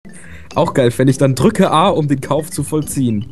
Auch geil, wenn ich dann drücke A, um den Kauf zu vollziehen.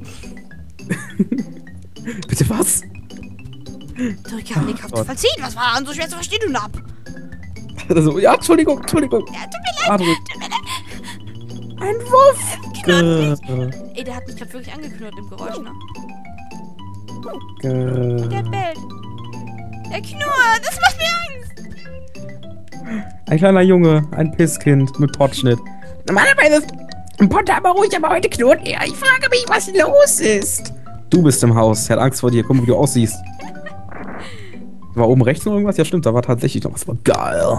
Bitte was? Drücke an den Kauf zu vollziehen. Was war an so schwer zu verstehen, du Nab? Also, ja, Entschuldigung. Ja, tut mir leid. Tut mir leid. Ein Wuff. Ey, der hat mich gerade wirklich angeknurrt im Geräusch, ne? Der bellt. Der knurrt. Das macht mir Angst. Ein kleiner Junge, ein Pisskind mit Potschnitt. Normalerweise ist ein Pott aber ruhig, aber heute knurrt er. Ich frage mich, was los ist. Du bist im Haus. Er hat Angst vor dir. Guck mal, wie du aussiehst. War oben rechts noch irgendwas? Ja, stimmt, da war tatsächlich noch was. War geil.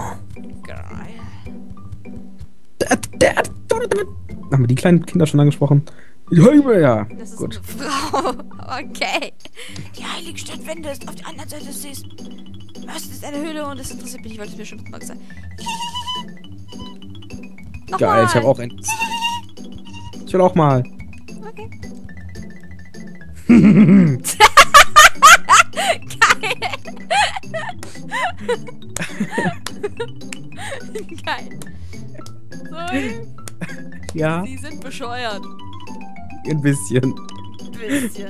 Haben wir die kleinen Kinder schon angesprochen? Ja, Das ist gut. eine Frau. Okay. Die heilige Stadt, wenn du es auf der anderen Seite siehst. Was ist eine Höhle und das interessiert mich nicht, weil es mir schon mal gesagt. Geil, ich habe auch ein... Ich will auch mal. Okay. Geil. So, Ja, Sie sind bescheuert. ein bisschen. Bisschen.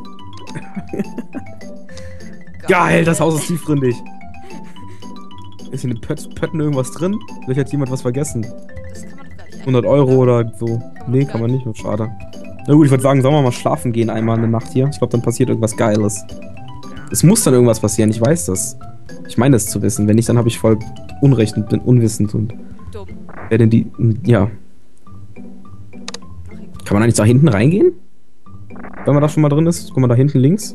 Geil, das Haus ist tiefgründig. Ist in den Pötten irgendwas drin? Vielleicht hat jemand was vergessen. Das kann man doch gar nicht 100 Euro oder so. Nee, kann man nicht. Schade. Na gut, ich würde sagen, sollen wir mal schlafen gehen einmal eine Nacht hier? Ich glaube, dann passiert irgendwas Geiles. Es muss dann irgendwas passieren, ich weiß das. Ich meine das zu wissen. Wenn nicht, dann habe ich voll Unrecht und bin unwissend und... dumm. Wer denn die... Ja. Kann man eigentlich da hinten reingehen? Wenn man da schon mal drin ist? Guck mal, da hinten links.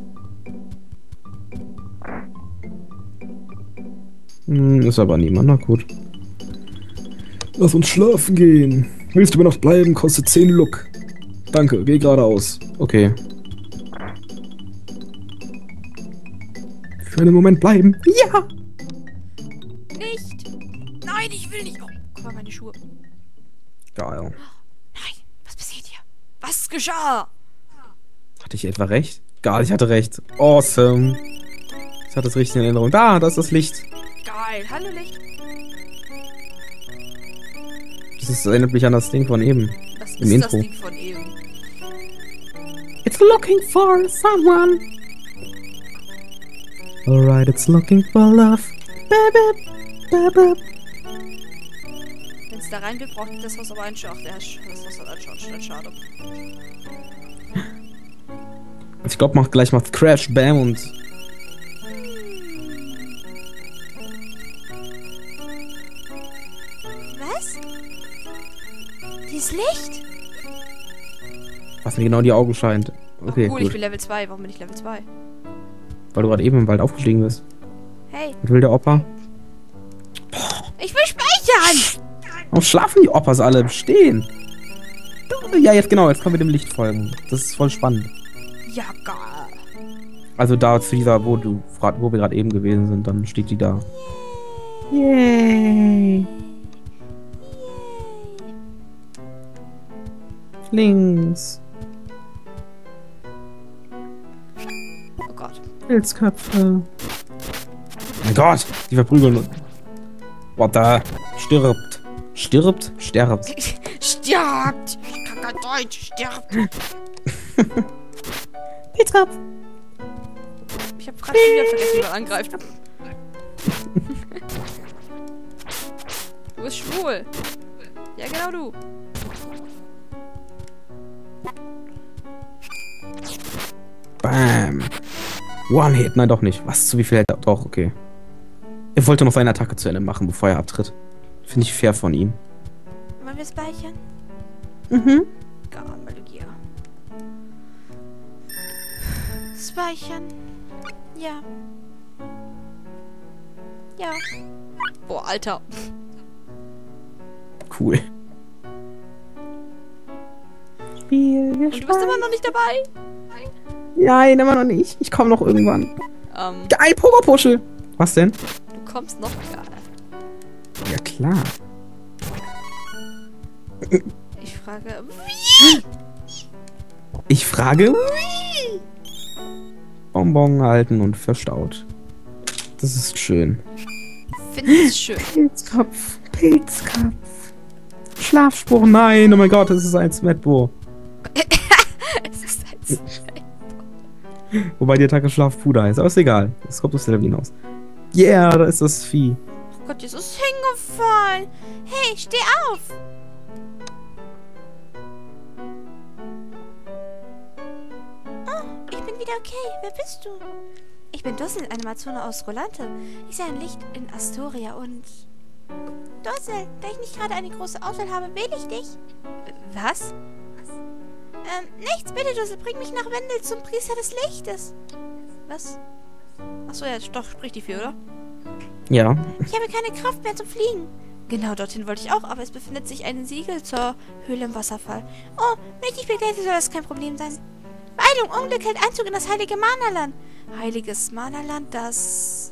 Ist aber niemand. Na gut. Lass uns schlafen gehen. Willst du über Nacht bleiben? Kostet 10 Luck. Danke, geh geradeaus. Okay. Für einen Moment bleiben. Ja! Nicht! Nein, ich will nicht! Oh, guck mal, meine Schuhe. Geil. Nein, was passiert hier? Was geschah? Hatte ich etwa recht? Geil, ich hatte recht. Awesome. Ich hatte es richtig in Erinnerung. Da ist das Licht. Geil, hallo Licht. Das erinnert mich an das Ding von eben. Was Im ist Intro. das Ding von eben? It's looking for someone. Alright, it's looking for love. Wenn es da rein will, braucht das Haus aber einen Schach. Der das Haus hat einen Schornstein, schade. Ich glaube, gleich macht Crash, Bam und... Was? Dieses Licht? Was mir genau in die Augen scheint. Okay, Oh, cool, ich gut. bin Level 2. Warum bin ich Level 2? Weil du gerade eben im Wald aufgestiegen bist. Hey, Was will der Opa? ich will speichern! Warum schlafen die Opas alle im Stehen? Ja, jetzt genau, jetzt können wir dem Licht folgen. Das ist voll spannend. Ja, geil. Also da zu dieser, wo wir gerade eben gewesen sind, dann steht die da. Yay! Links. Oh Gott. Pilzköpfe. Mein Gott, die verprügeln uns. What the? Stirbt. Stirbt? Sterbt. Stirbt! Ich kann kein Deutsch. Stirbt! Pilzkopf. Ich hab gerade wieder vergessen, wie man angreift. Du bist schwul. Ja, genau du. Bam. One Hit. Nein, doch nicht. Was? Zu wie viel hält er? Doch, okay. Er wollte noch seine Attacke zu Ende machen, bevor er abtritt. Finde ich fair von ihm. Wollen wir speichern? Mhm. Gammelgier. Speichern. Ja. Ja. Boah, Alter. Cool. Spiel Und du bist immer noch nicht dabei? Nein, immer noch nicht. Ich komme noch irgendwann. Geil, Pogopuschel. Was denn? Du kommst noch gar. Ja, klar. Ich frage, wie? Ich frage, wie? Bonbon halten und verstaut. Das ist schön. Findest es schön. Pilzkopf, Pilzkopf. Schlafspruch. Nein, oh mein Gott, es ist ein Smetbo. Es ist ein Smetbo. Wobei die Attacke Schlafpuder heißt. Aber ist egal. Es kommt aus der Lawine aus. Yeah, da ist das Vieh. Oh Gott, jetzt ist es hingefallen. Hey, steh auf. Oh, ich bin wieder okay. Wer bist du? Ich bin Dussel, eine Amazone aus Rolante. Ich sehe ein Licht in Astoria und... Dussel, da ich nicht gerade eine große Auswahl habe, wähle ich dich. Was? Nichts, bitte, Dussel, bring mich nach Wendel zum Priester des Lichtes. Was? Achso, ja, doch, spricht die viel, oder? Ja. Ich habe keine Kraft mehr zum Fliegen. Genau, dorthin wollte ich auch, aber es befindet sich ein Siegel zur Höhle im Wasserfall. Oh, wenn ich dich begleite, soll das kein Problem sein. Weilung, Unglück hält Einzug in das heilige Mana-Land. Heiliges Mana-Land, das...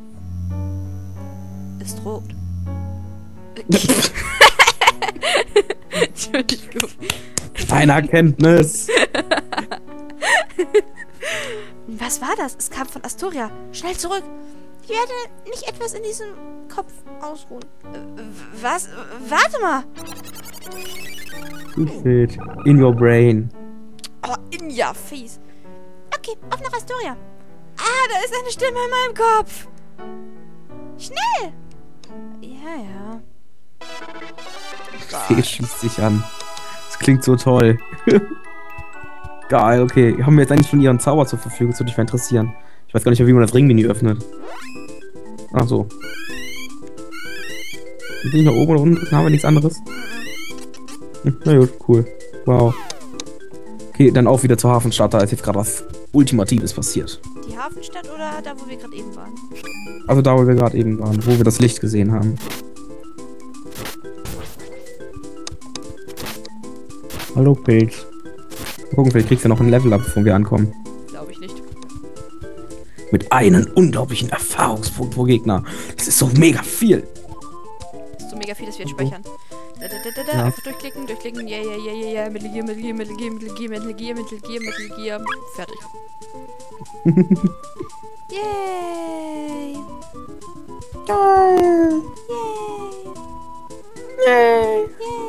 ist rot. Entschuldigung. Eine Erkenntnis. Was war das? Es kam von Astoria. Schnell zurück. Ich werde nicht etwas in diesem Kopf ausruhen. Was? Warte mal. Stupid. In your brain. Oh, in your face. Okay, auf nach Astoria. Ah, da ist eine Stimme in meinem Kopf. Schnell. Ja. Fee schießt sich an. Das klingt so toll. Geil, okay. Haben wir jetzt eigentlich schon ihren Zauber zur Verfügung? Das würde mich mal interessieren. Ich weiß gar nicht mehr, wie man das Ringmenü öffnet. Ach so. Bin ich nach oben oder unten drücken? Haben wir nichts anderes? Na gut, cool. Wow. Okay, dann auch wieder zur Hafenstadt. Da ist jetzt gerade was Ultimatives passiert. Die Hafenstadt oder da, wo wir gerade eben waren? Also da, wo wir gerade eben waren. Wo wir das Licht gesehen haben. Hallo, Pilz. Mal gucken, vielleicht kriegst du ja noch ein Level-Up, bevor wir ankommen. Glaube ich nicht. Mit einem unglaublichen Erfahrungspunkt pro Gegner. Das ist so mega viel. Das ist so mega viel, dass wir jetzt speichern. Ja. Einfach durchklicken. Ja. Mittelgier. Fertig. Yay. Geil. Yay.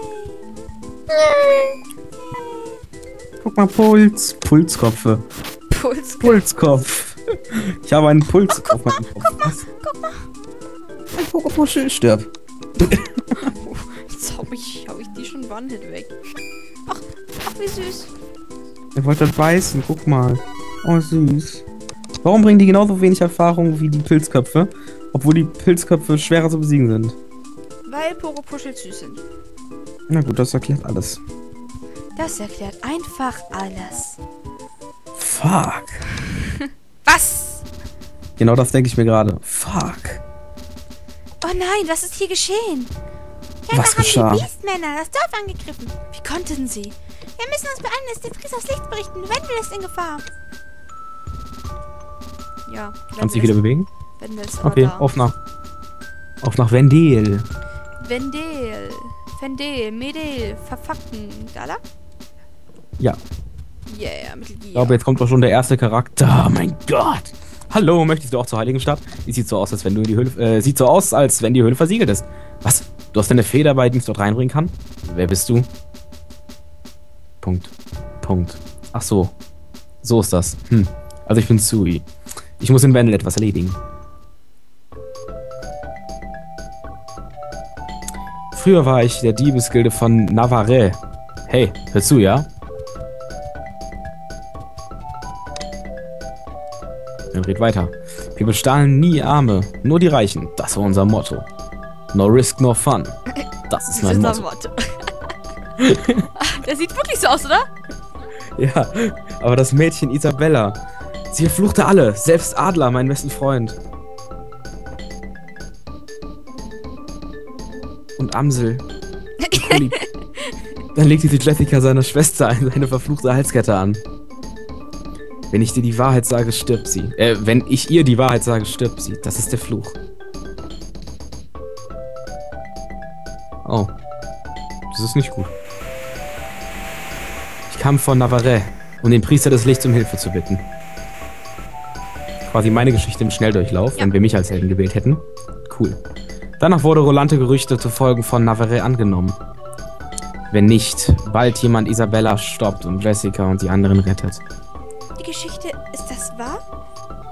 Guck mal, Pulskopfe. Pulskopf. Ich habe einen Puls auf meinem Kopf. Guck mal. Ein Pokémon stirb. Jetzt hau ich die schon One-Hit weg. Ach, wie süß. Er wollte das beißen, guck mal. Oh, süß. Warum bringen die genauso wenig Erfahrung wie die Pilzköpfe, obwohl die Pilzköpfe schwerer zu besiegen sind? Weil Pogopuschel süß sind. Na gut, das erklärt alles. Das erklärt einfach alles. Fuck. Was? Genau das denke ich mir gerade. Fuck. Oh nein, was ist hier geschehen? Was geschah? Haben die Beastmänner das Dorf angegriffen. Wie konnten sie? Wir müssen uns beeilen, es dem Priester das Licht berichten. Wendel ist in Gefahr. Ja. Kannst du dich wieder bewegen? Wendel ist okay, da. auf nach Wendel. Vendel, Medel, verfacken. Gala? Ja. Yeah, Mittelgier. Ich glaube, jetzt kommt doch schon der erste Charakter. Oh mein Gott. Hallo, möchtest du auch zur Heiligenstadt? Die sieht so aus, als wenn die Höhle versiegelt ist. Was? Du hast eine Fee dabei, die uns dort reinbringen kann? Wer bist du? Punkt. Ach so. So ist das. Also ich bin Sui. Ich muss in Wendel etwas erledigen. Früher war ich der Diebesgilde von Navarre. Hey, hör zu, ja? Dann red weiter. Wir bestahlen nie Arme, nur die Reichen. Das war unser Motto. No risk, no fun. Das ist mein Motto. Der sieht wirklich so aus, oder? Ja, aber das Mädchen Isabella, sie verfluchte alle, selbst Adler, meinen besten Freund. Und Amsel. Und dann legte die Jessica seiner Schwester seine verfluchte Halskette an. Wenn ich dir die Wahrheit sage, stirbt sie. Wenn ich ihr die Wahrheit sage, stirbt sie. Das ist der Fluch. Oh. Das ist nicht gut. Ich kam von Navarre, um den Priester des Lichts um Hilfe zu bitten. Quasi meine Geschichte im Schnelldurchlauf, wenn wir mich als Helden gewählt hätten. Cool. Danach wurde Rolante Gerüchte zufolge von Navarre angenommen. Wenn nicht, bald jemand Isabella stoppt und Jessica und die anderen rettet. Die Geschichte, ist das wahr?